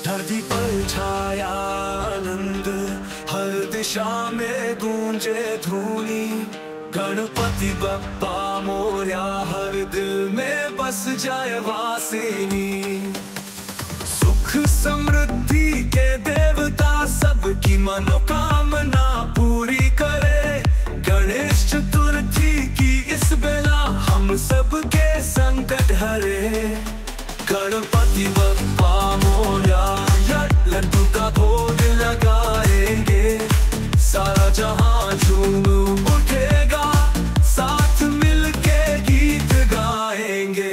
धरती पर छाया आनंद, हर दिशा में गूंजे धूनी। गणपति बप्पा मोरया, हर दिल में बस जाए वासिनी। सुख समृद्धि के देवता, सबकी मनोकामना पूरी करे। गणेश चतुर्थी की इस बेला हम सबके संकट हरे। गणपति बप्पा मोरया, लड्डू का भोग लगाएंगे। सारा जहां झूम उठेगा, साथ मिलके गीत गाएंगे।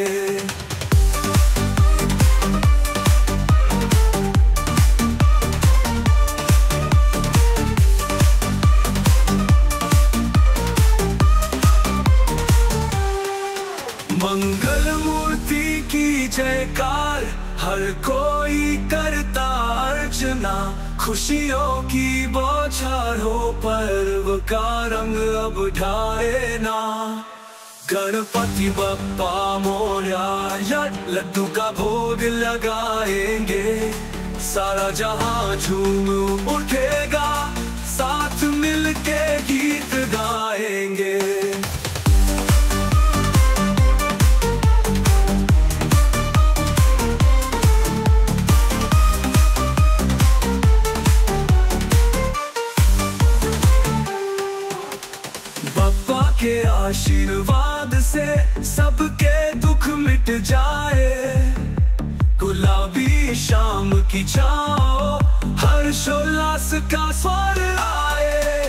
मंगल मूर्ति की जयकार, हर कोई करता अर्चना। खुशियों की बौछार हो, पर्व का रंग अब ढाए ना। गणपति बप्पा मोरया, लड्डू का भोग लगाएंगे। सारा जहां झूम उठेगा, साथ मिलके गीत गाएंगे। बप्पा के आशीर्वाद से सबके दुख मिट जाए। गुलाबी शाम की छाओ, हर्षोल्लास का स्वर आए।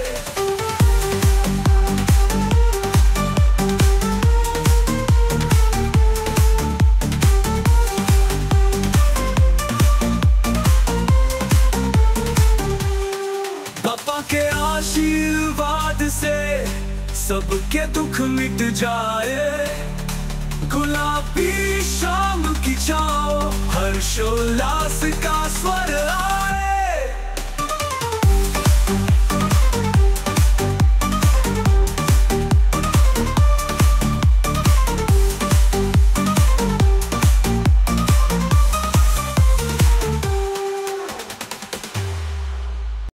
बप्पा के आशीर्वाद से सबके दुख मिट जाए। गुलाबी शाम की छाओ, हर्षोल्लास का